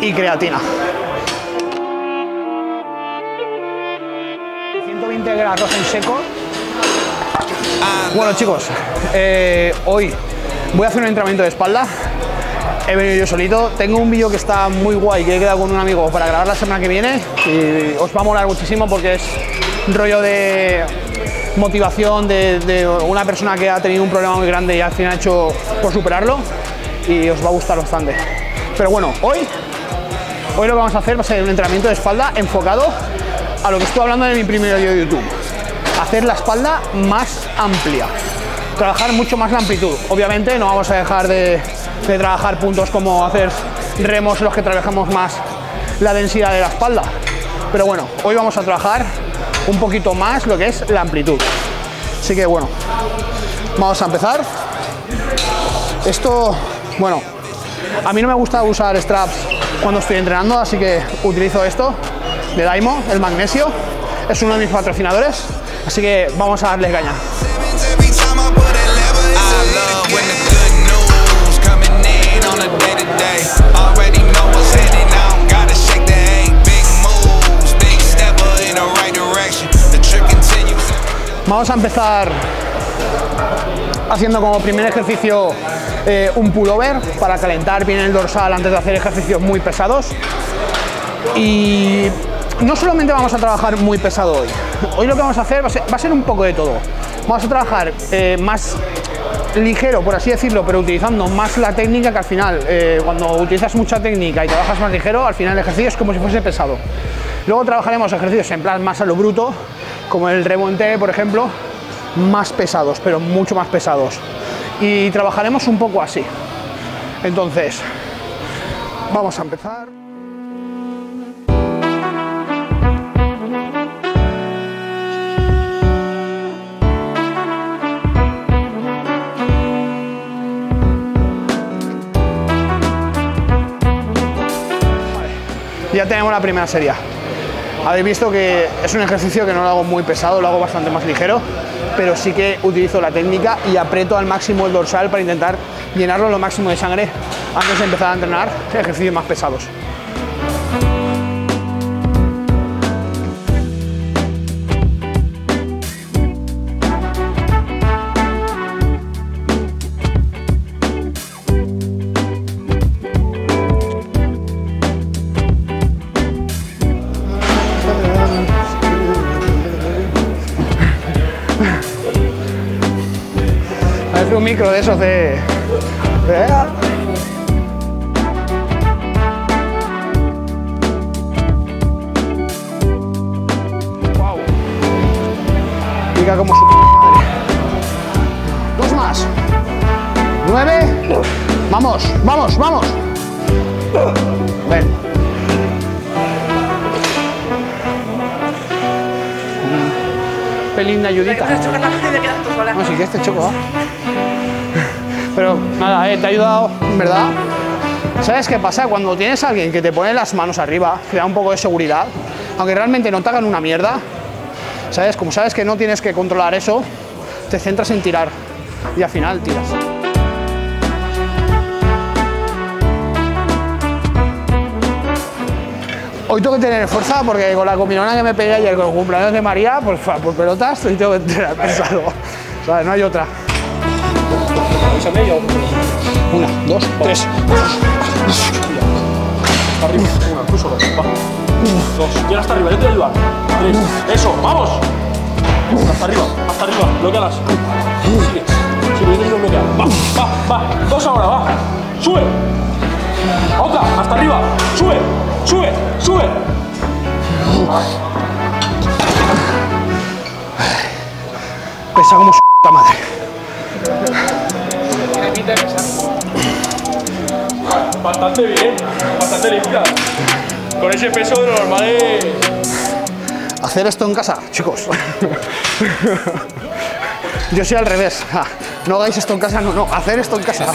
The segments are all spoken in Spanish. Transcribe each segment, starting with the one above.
y creatina. 120 gramos en seco. Bueno chicos, hoy voy a hacer un entrenamiento de espalda. He venido yo solito. Tengo un vídeo que está muy guay que he quedado con un amigo para grabar la semana que viene y os va a molar muchísimo porque es un rollo de motivación de una persona que ha tenido un problema muy grande y al final ha hecho por superarlo y os va a gustar bastante. Pero bueno, hoy lo que vamos a hacer va a ser un entrenamiento de espalda enfocado a lo que estoy hablando en mi primer vídeo de YouTube. Hacer la espalda más amplia, trabajar mucho más la amplitud. Obviamente no vamos a dejar de trabajar puntos como hacer remos en los que trabajamos más la densidad de la espalda. Pero bueno, hoy vamos a trabajar un poquito más lo que es la amplitud. Así que bueno, vamos a empezar. Esto, bueno, a mí no me gusta usar straps cuando estoy entrenando, así que utilizo esto de Daimo, el magnesio. Es uno de mis patrocinadores, así que vamos a darle caña. Vamos a empezar haciendo como primer ejercicio un pullover para calentar bien el dorsal antes de hacer ejercicios muy pesados. Y no solamente vamos a trabajar muy pesado hoy lo que vamos a hacer va a ser un poco de todo. Vamos a trabajar más ligero, por así decirlo, pero utilizando más la técnica, que al final cuando utilizas mucha técnica y trabajas más ligero, al final el ejercicio es como si fuese pesado. Luego trabajaremos ejercicios en plan más a lo bruto, como el remonte, por ejemplo, más pesados, pero mucho más pesados. Y trabajaremos un poco así. Entonces, vamos a empezar. Ya tenemos la primera serie. Habéis visto que es un ejercicio que no lo hago muy pesado, lo hago bastante más ligero, pero sí que utilizo la técnica y aprieto al máximo el dorsal para intentar llenarlo lo máximo de sangre antes de empezar a entrenar ejercicios más pesados. Un micro de esos de... Wow. Pica como su madre. Dos más. 9. Vamos, vamos, vamos. Ven. Un pelín de ayudita. No, sí que este choco va. Pero nada, te ha ayudado, en verdad. ¿Sabes qué pasa? Cuando tienes a alguien que te pone las manos arriba, te da un poco de seguridad, aunque realmente no te hagan una mierda, ¿sabes? Como sabes que no tienes que controlar eso, te centras en tirar y al final tiras. Hoy tengo que tener fuerza porque con la combinona que me pegué ayer con el cumpleaños de María, pues por pelotas, hoy tengo que entrenar pesado. ¿Sabes? No hay otra. Una, dos, tres. Arriba, una, tú solo. Va. Dos. Llega hasta arriba, yo te voy a ayudar. 3. Eso, vamos. Hasta arriba, bloquealas. Sigue, yo te ayudo a bloquear. Va. Dos ahora, va. Sube. Otra, hasta arriba. Sube. Pesa como su puta madre. Bastante bien, bastante limpia. Con ese peso de lo normal es... Hacer esto en casa, chicos. Yo soy al revés. No hagáis esto en casa, no, hacer esto en casa.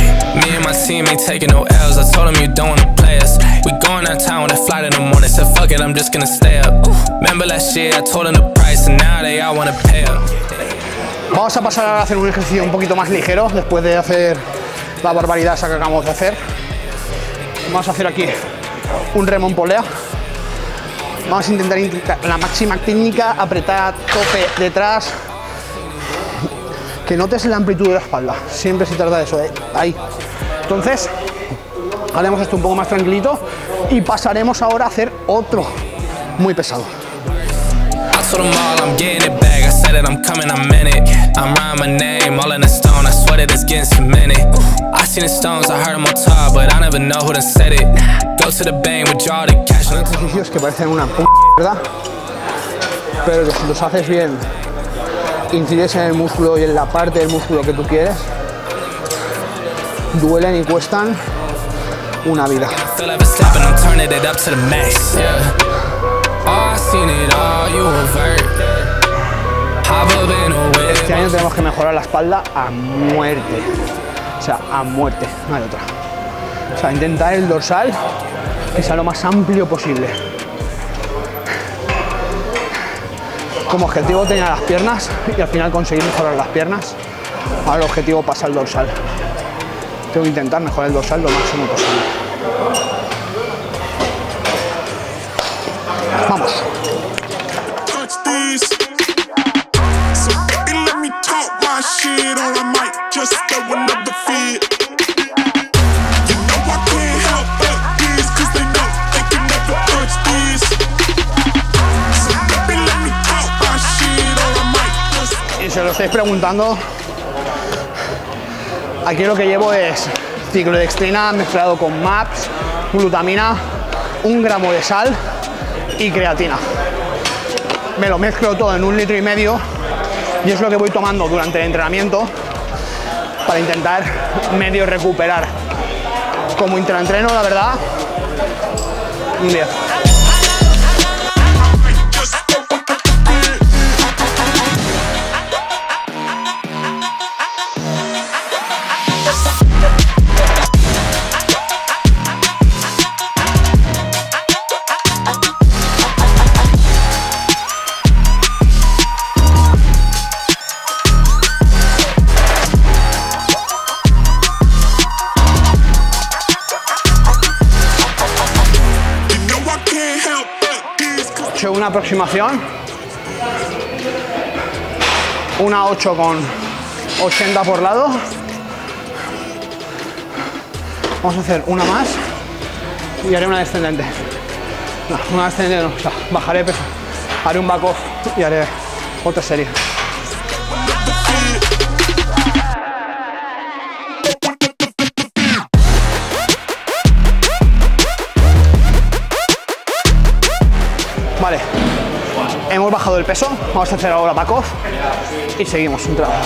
Vamos a pasar ahora a hacer un ejercicio un poquito más ligero después de hacer la barbaridad esa que acabamos de hacer. Vamos a hacer aquí un remo en polea. Vamos a intentar la máxima técnica, apretar a tope detrás, que notes la amplitud de la espalda, siempre se trata de eso, ahí. Entonces, haremos esto un poco más tranquilito y pasaremos ahora a hacer otro muy pesado. told them all I'm getting it back. I said that I'm coming, I'm in it. I'm writing my name all in a stone. I swear that it's getting cemented. I seen the stones, I heard them on top, but I never know who done said it. Go to the bank, withdraw the cash. Hay ejercicios que parecen una ¿verdad? Pero que si los haces bien, incides en el músculo y en la parte del músculo que tú quieres, duelen y cuestan una vida. Este año tenemos que mejorar la espalda a muerte. O sea, a muerte, no hay otra. O sea, intentar el dorsal que sea lo más amplio posible. Como objetivo tenía las piernas y al final conseguir mejorar las piernas. Ahora el objetivo pasa al dorsal. Tengo que intentar mejorar el dorsal lo máximo posible. Vamos. Y se lo estáis preguntando, aquí lo que llevo es ciclodextrina mezclado con MAPS, glutamina, 1 gramo de sal y creatina. Me lo mezclo todo en 1,5 litros y es lo que voy tomando durante el entrenamiento para intentar medio recuperar. Como intraentreno, la verdad, un 10. He hecho una aproximación, una 8 con 80 por lado. Vamos a hacer una más y haré una descendente. No, una descendente no, o sea, bajaré peso, haré un back off y haré otra serie. Vale, hemos bajado el peso, vamos a hacer ahora back off y seguimos un trabajo.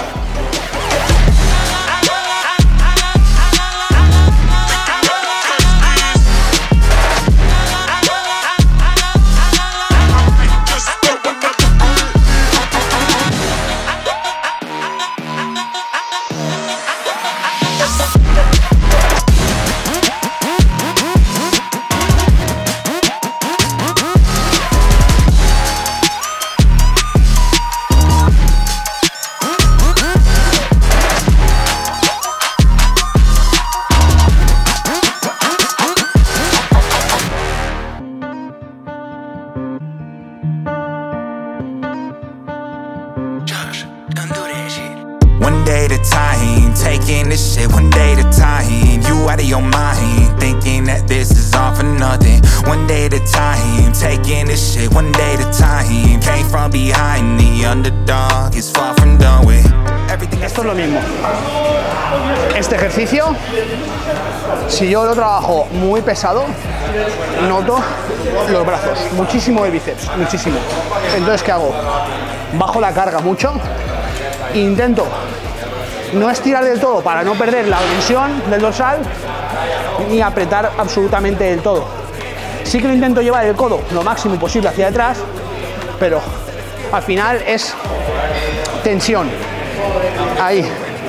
One day at a time, taking this shit one day at a time. You out of your mind, thinking that this is all for nothing. One day at a time, taking this shit one day at a time. Came from behind, the underdog is far from done with everything. Esto es lo mismo. Este ejercicio, si yo lo trabajo muy pesado, noto los brazos, muchísimo el bíceps, muchísimo. Entonces, ¿qué hago? Bajo la carga mucho. Intento no estirar del todo para no perder la tensión del dorsal ni apretar absolutamente del todo. Sí que lo intento llevar el codo lo máximo posible hacia atrás, pero al final es tensión ahí,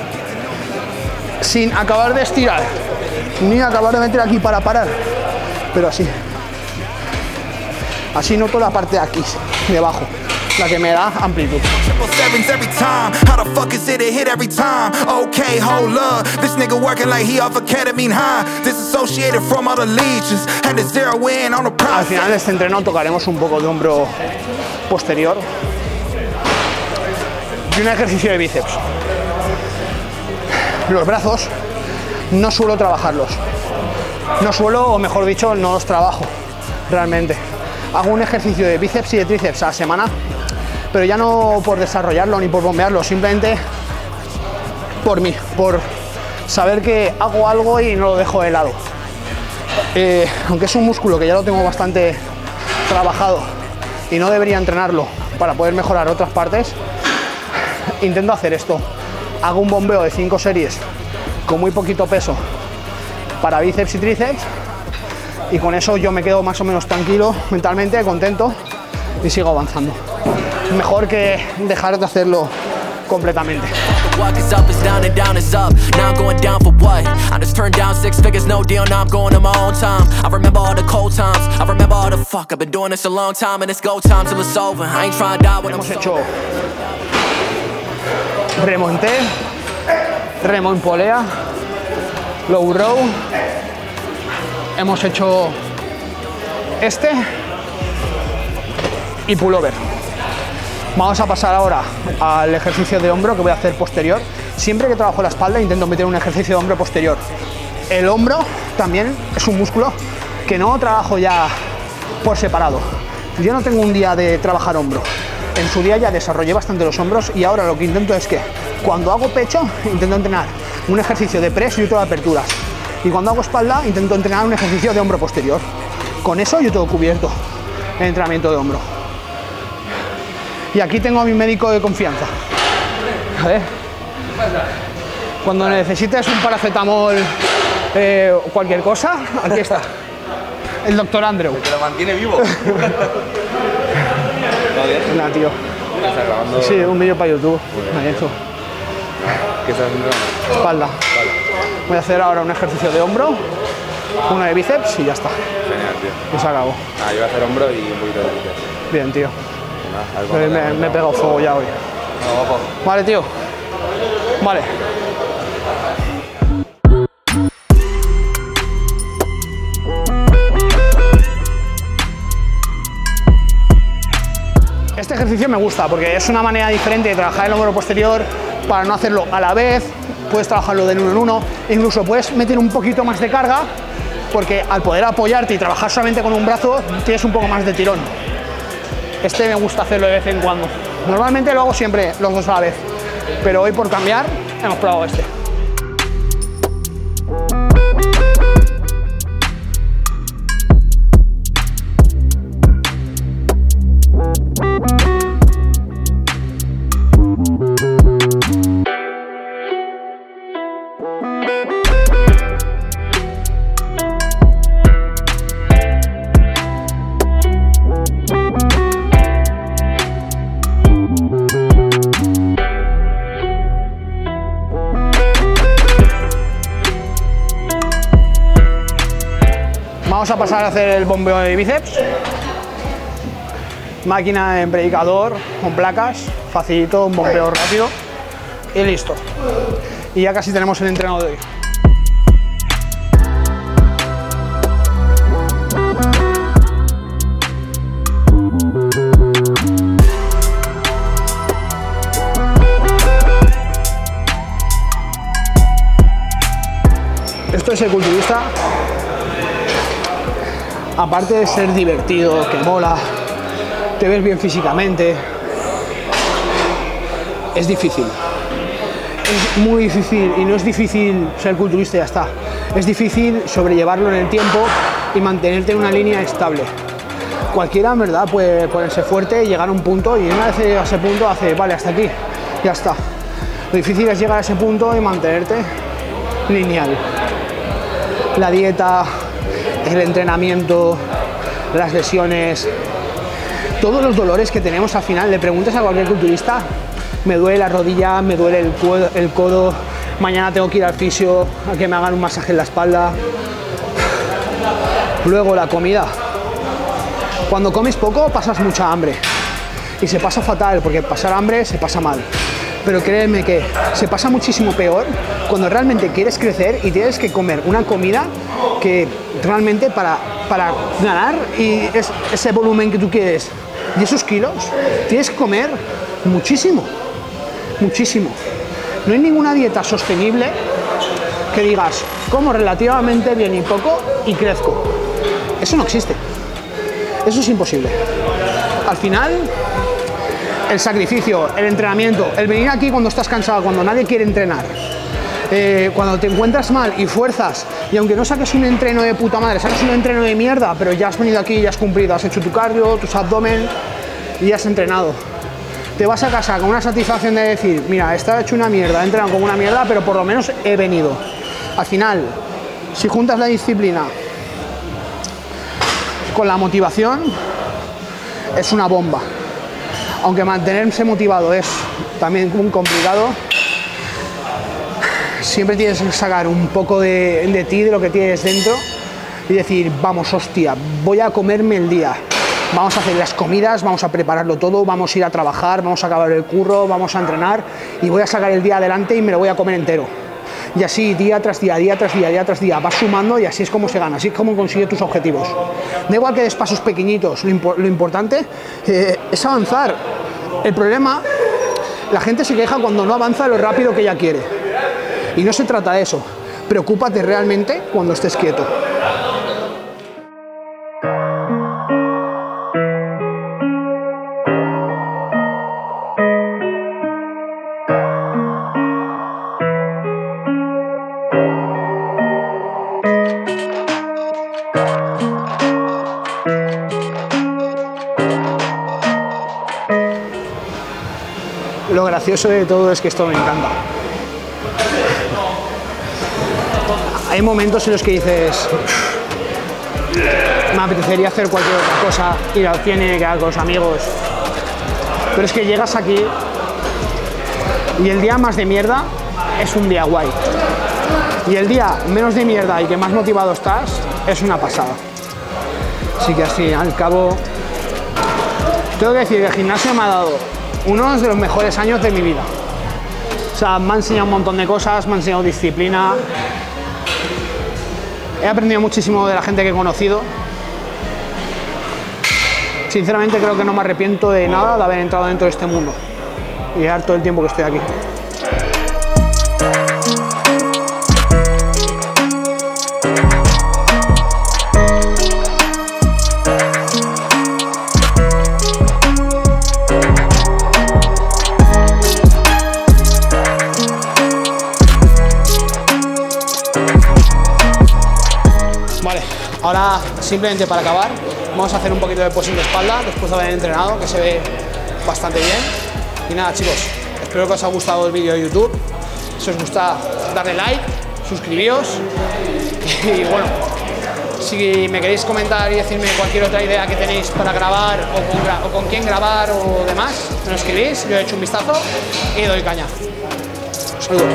sin acabar de estirar ni acabar de meter aquí para parar, pero así noto la parte de aquí, debajo. la que me da amplitud. 777s every time. How the fuck is it a hit every time? Okay, hold up. This nigga working like he off a ketamine high. Disassociated from all the legions. Had to zero in on the Al process. final de este entreno tocaremos un poco de hombro posterior y un ejercicio de bíceps. Los brazos no suelo trabajarlos. No suelo, o mejor dicho, no los trabajo realmente. Hago un ejercicio de bíceps y de tríceps a la semana, pero ya no por desarrollarlo ni por bombearlo, simplemente por mí, por saber que hago algo y no lo dejo de lado. Aunque es un músculo que ya lo tengo bastante trabajado y no debería entrenarlo para poder mejorar otras partes, intento hacer esto. Hago un bombeo de 5 series con muy poquito peso para bíceps y tríceps, y con eso yo me quedo más o menos tranquilo mentalmente, contento, y sigo avanzando. Mejor que dejar de hacerlo completamente. What is up is down and down is up. Now I'm going down for what? I just turned down 6 figures, no deal. Now I'm going on my own time. I remember all the cold times. I remember all the fuck. I've been doing this a long time, and it's go time till it's over. I ain't trying to die when I'm Hemos hecho remo en T, remo en polea, low row. Hemos hecho este y pullover. Vamos a pasar ahora al ejercicio de hombro que voy a hacer posterior. Siempre que trabajo la espalda intento meter un ejercicio de hombro posterior. El hombro también es un músculo que no trabajo ya por separado. Yo no tengo un día de trabajar hombro. En su día ya desarrollé bastante los hombros y ahora lo que intento es que cuando hago pecho intento entrenar un ejercicio de press y otro de aperturas. Y cuando hago espalda intento entrenar un ejercicio de hombro posterior. Con eso yo tengo cubierto el entrenamiento de hombro. Y aquí tengo a mi médico de confianza. A ver. Cuando necesites un paracetamol o cualquier cosa, aquí está. El doctor Andrew. ¿Te lo mantiene vivo? Nada, tío. ¿Estás grabando? Sí, un vídeo para YouTube. Ahí, eso. ¿Qué estás haciendo? Espalda. Voy a hacer ahora un ejercicio de hombro, uno de bíceps y ya está. Genial, tío. Y se acabó. Ah, yo voy a hacer hombro y un poquito de bíceps. Bien, tío. Nada, a ver cuándo Me he pegado fuego ya hoy. No, guapo. Vale, tío. Vale. Este ejercicio me gusta porque es una manera diferente de trabajar el hombro posterior para no hacerlo a la vez. Puedes trabajarlo de uno en uno, incluso puedes meter un poquito más de carga porque al poder apoyarte y trabajar solamente con un brazo tienes un poco más de tirón. Este me gusta hacerlo de vez en cuando. Normalmente lo hago siempre los dos a la vez, pero hoy por cambiar hemos probado este. Vamos a pasar a hacer el bombeo de bíceps. Máquina en predicador, con placas, facilito, un bombeo rápido y listo. Y ya casi tenemos el entreno de hoy. Esto es el culturista. Aparte de ser divertido, que mola, te ves bien físicamente, es difícil. Es muy difícil, y no es difícil ser culturista y ya está. Es difícil sobrellevarlo en el tiempo y mantenerte en una línea estable. Cualquiera, en verdad, puede ponerse fuerte y llegar a un punto, y una vez llega a ese punto hace, vale, hasta aquí, ya está. Lo difícil es llegar a ese punto y mantenerte lineal. La dieta, el entrenamiento, las lesiones, todos los dolores que tenemos al final. Le preguntas a cualquier culturista, me duele la rodilla, me duele el codo, mañana tengo que ir al fisio a que me hagan un masaje en la espalda. Luego la comida. Cuando comes poco pasas mucha hambre y se pasa fatal, porque pasar hambre se pasa mal. Pero créeme que se pasa muchísimo peor cuando realmente quieres crecer y tienes que comer una comida que realmente para ganar y ese volumen que tú quieres y esos kilos, tienes que comer muchísimo, muchísimo. No hay ninguna dieta sostenible que digas, como relativamente bien y poco y crezco. Eso no existe. Eso es imposible. Al final, el sacrificio, el entrenamiento, el venir aquí cuando estás cansado, cuando nadie quiere entrenar, cuando te encuentras mal y fuerzas, y aunque no saques un entreno de puta madre, saques un entreno de mierda, pero ya has venido aquí y has cumplido, has hecho tu cardio, tus abdomen y has entrenado. Te vas a casa con una satisfacción de decir, mira, estaba hecho una mierda, he entrenado como una mierda, pero por lo menos he venido. Al final, si juntas la disciplina con la motivación, es una bomba. Aunque mantenerse motivado es también muy complicado, siempre tienes que sacar un poco de ti, de lo que tienes dentro, y decir, vamos, hostia, voy a comerme el día. Vamos a hacer las comidas, vamos a prepararlo todo, vamos a ir a trabajar, vamos a acabar el curro, vamos a entrenar y voy a sacar el día adelante y me lo voy a comer entero. Y así día tras día, día tras día, día tras día, vas sumando y así es como se gana, así es como consigues tus objetivos. Da igual que des pasos pequeñitos, lo importante es avanzar. El problema, la gente se queja cuando no avanza lo rápido que ella quiere. Y no se trata de eso, preocúpate realmente cuando estés quieto. Lo gracioso de todo es que esto me encanta. Hay momentos en los que dices, me apetecería hacer cualquier otra cosa, ir al cine, quedar con los amigos, pero es que llegas aquí y el día más de mierda es un día guay, y el día menos de mierda y que más motivado estás es una pasada. Así que al fin y al cabo tengo que decir que el gimnasio me ha dado uno de los mejores años de mi vida. O sea, me ha enseñado un montón de cosas, me ha enseñado disciplina. He aprendido muchísimo de la gente que he conocido. Sinceramente creo que no me arrepiento de nada de haber entrado dentro de este mundo y llevar todo el tiempo que estoy aquí. Vale, ahora simplemente para acabar vamos a hacer un poquito de posing de espalda después de haber entrenado, que se ve bastante bien. Y nada, chicos, espero que os haya gustado el vídeo de YouTube. Si os gusta, darle like, suscribíos y bueno, si me queréis comentar y decirme cualquier otra idea que tenéis para grabar o con quién grabar o demás, me lo escribís, yo he hecho un vistazo y doy caña. Saludos.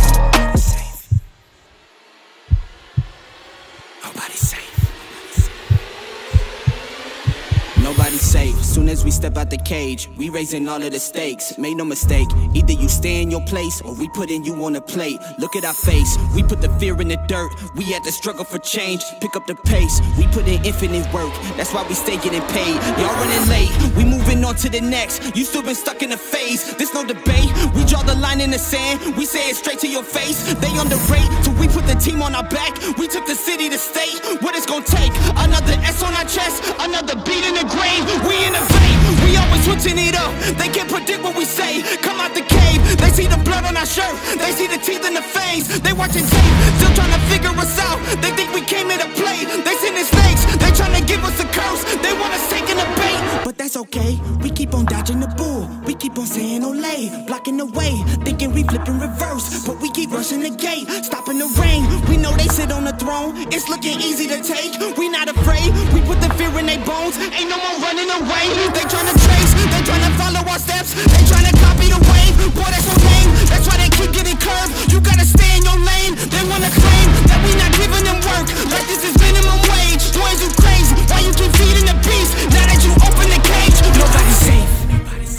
Nobody's safe. Soon as we step out the cage, we raising all of the stakes. Make no mistake, either you stay in your place or we putting you on a plate. Look at our face, we put the fear in the dirt. We had to struggle for change, pick up the pace. We put in infinite work, that's why we stay getting paid. Y'all running late, we moving on to the next. You still been stuck in a phase, there's no debate. We draw the line in the sand, we say it straight to your face. They underrate, till we put the team on our back. We took the city to state, what it's gonna take. Another S on our chest, another beat in the grave. We innovate, we always switching it up. They can't predict what we say. Come out the cave, they see the blood on our shirt. They see the teeth in the fangs. They watching tape, still trying to figure us out. They think we came here to play. They sending snakes, they trying to give us a curse. They want us taking the bait, but that's okay. We keep on dodging the bull. We keep on saying Olay, blocking the way, thinking we flipping reverse, but we keep rushing the gate, stopping the rain. We know they sit on the throne. It's looking easy to take. We not afraid. We put the fear in their bones. Ain't no more running away. They tryna trace, they tryna follow our steps. They tryna copy the wave. Boy, that's so lame. That's why they keep getting curved. You gotta stay in your lane. They wanna claim that we not giving them work. Like this is minimum wage. Boys, you crazy. Why you keep feeding the beast? Now that you open the cage, nobody's safe.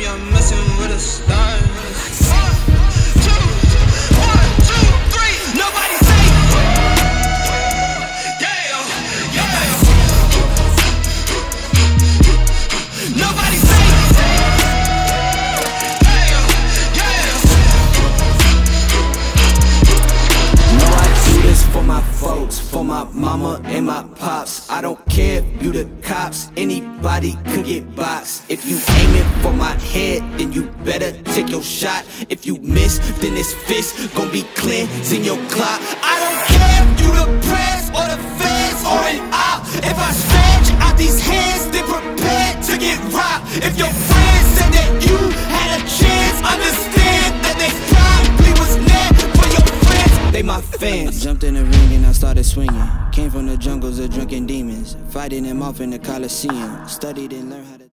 you're messing with a star. 1, 2, 1, 2, 3. Nobody say. Yeah, yeah. Nobody say. No, I do this for my folks, for my mama and my pops. I don't care if you the cops, anybody could get boxed. If you aiming for my head, then you better take your shot. If you miss, then this fist gon' be cleansing your clock. I don't care if you the press or the feds or an op. If I stretch out these hands, then prepare to get robbed. If your friends said that you had a chance, understand that they probably was never for your friends. They my fans. I jumped in the ring and I started swinging. Came from the jungles of drunken demons, fighting them off in the Coliseum. Studied and learned how to